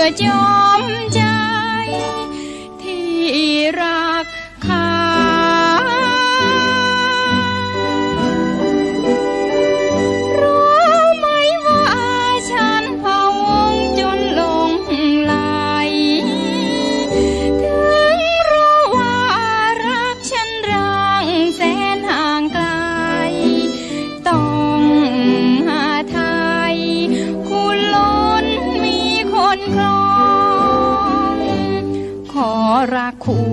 จอมใจที่รักเขารู้ไหมว่าฉันพะวงจนหลงไหลถึงรู้ว่ารักฉันรังแสนห่างไกลต้องหาไทยคุณล้นมีคนครองขอรัก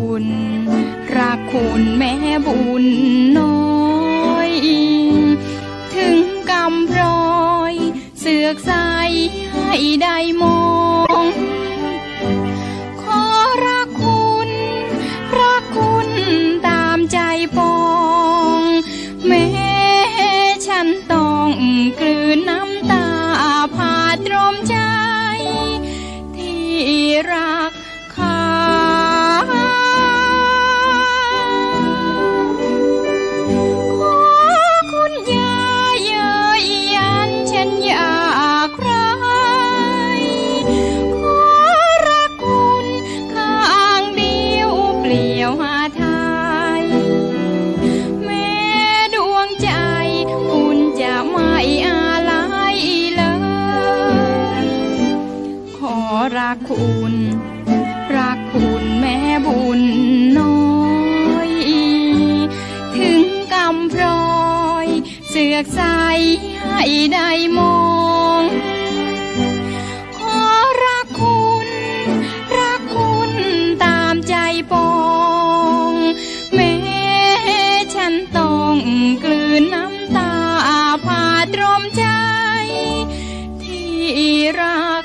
คุณแม่บุญน้อยถึงกำพร้อยเสือกใสให้ได้มองขอรักคุณตามใจปองแม้ฉันต้องกลืนน้ำตาผาตรมใจที่รักเขาขอคุณอย่าเย้ยยันฉันอยากรักขอรักคุณข้างเดียวเปลี่ยวหาไทยแม้ดวงใจคุณจะไม่อาลัยเลยขอรักคุณแม่บุญน้อยถึงกำพร้อยเสือกใสให้ได้มองขอรักคุณตามใจปองแม้ฉันต้องกลืนน้ำตาผาตรมใจที่รัก